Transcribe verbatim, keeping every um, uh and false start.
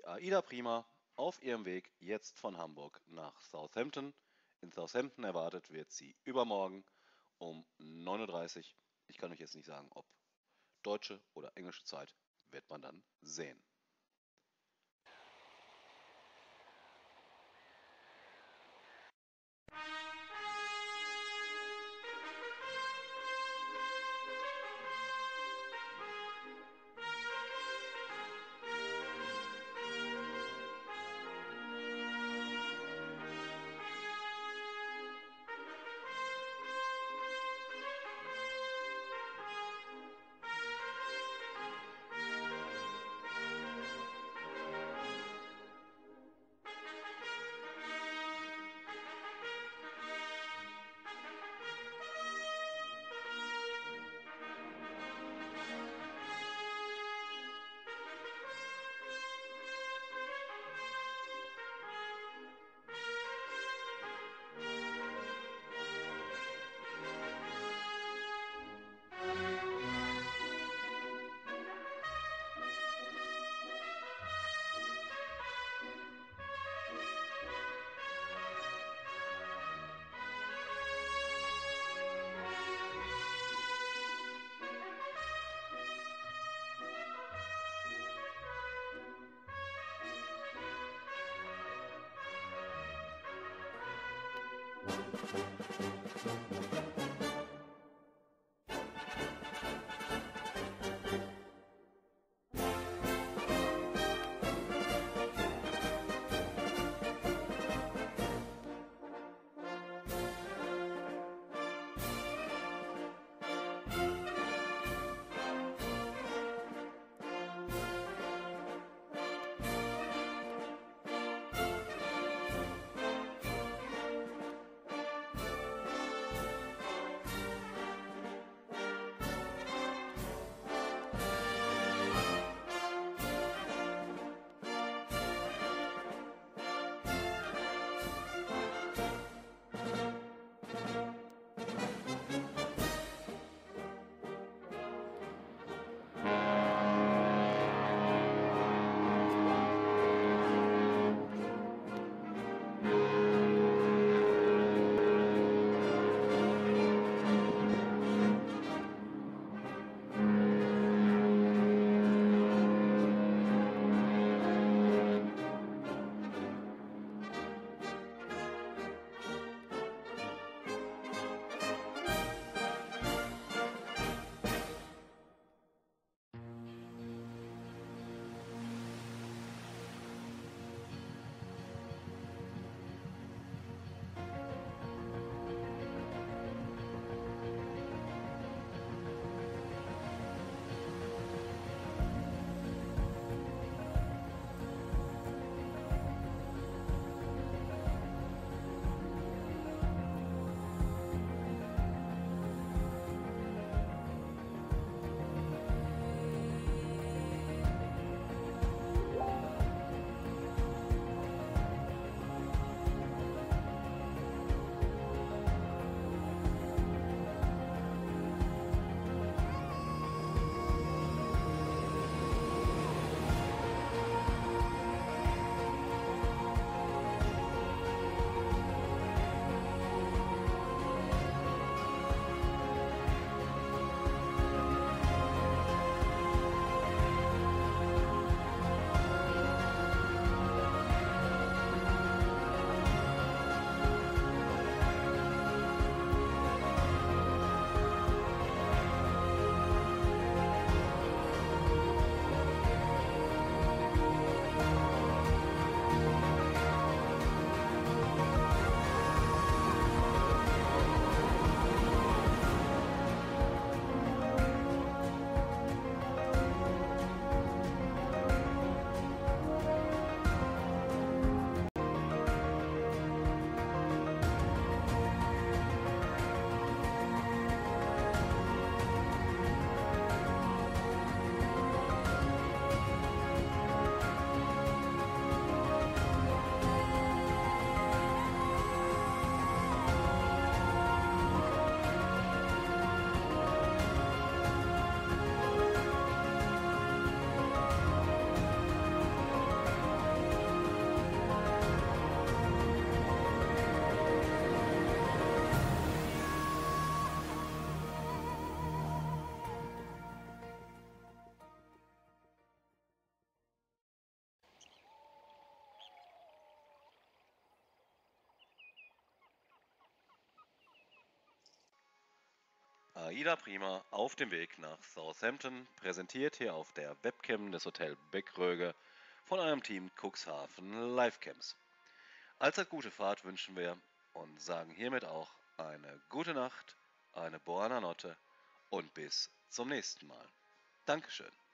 Aida Prima auf ihrem Weg jetzt von Hamburg nach Southampton. In Southampton erwartet wird sie übermorgen um neun Uhr dreißig. Ich kann euch jetzt nicht sagen, ob deutsche oder englische Zeit, wird man dann sehen. Aida Prima auf dem Weg nach Southampton, präsentiert hier auf der Webcam des Hotel Beckröge von einem Team Cuxhaven Livecams. Allzeit gute Fahrt wünschen wir und sagen hiermit auch eine gute Nacht, eine Buona Notte und bis zum nächsten Mal. Dankeschön.